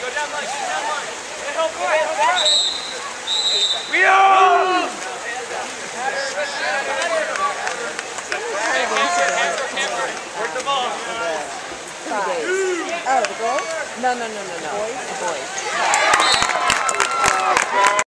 Where's the ball? 2 days. Oh, the girls? No. Boys? The boys.